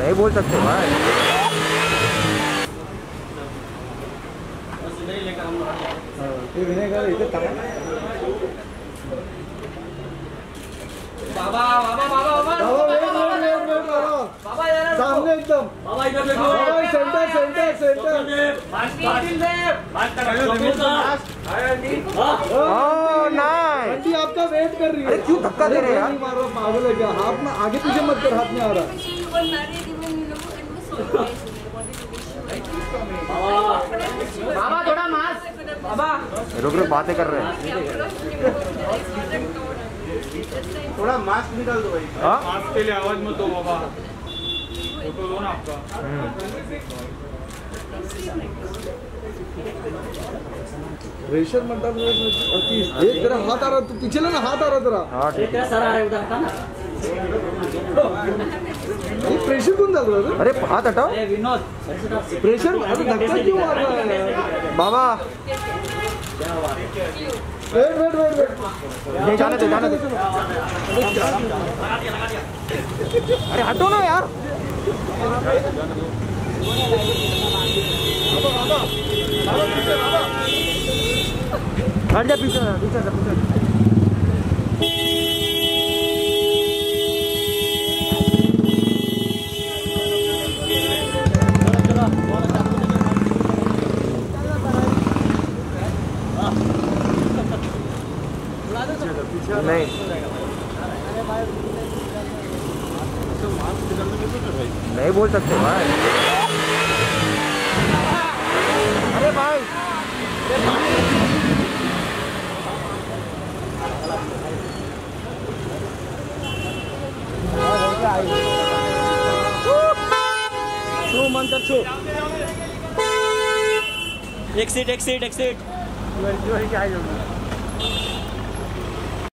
नहीं बोल सकते भाई। बाबा बाबा बाबा बाबा यार सामने एकदम बाबा इधर देखो सेंटर सेंटर सेंटर आंटी आपका वेट कर रही है। क्यों धक्का दे रहे यार? मारो पागल है क्या? हाथ में आगे पीछे मत कर, हाथ में आ रहा। बाबा थोड़ा मास्क बाबा रुक रुक बातें कर रहे हैं। थोड़ा मास्क निकाल दो भाई। मास्क के लिए आवाज मत दो बाबा, फोटो लो ना आपका। प्रेशर मतलब एक तेरा हाथ आ रहा, तू पीछे ना, हाथ आ रहा तेरा। हाँ ठीक है। सर आ रहा है उधर का ना। प्रेशर कौन डाल रहा है? अरे हाथ हटाओ। विनोद प्रेशर धक्का क्यों आ रहा है बाबा? वेट वेट वेट वेट, नहीं जाने दो जाने दो। अरे हटो ना यार। हट जा पीछे पीछे से पीछे। नहीं नहीं बोल सकते भाई। अरे भाई एक सीट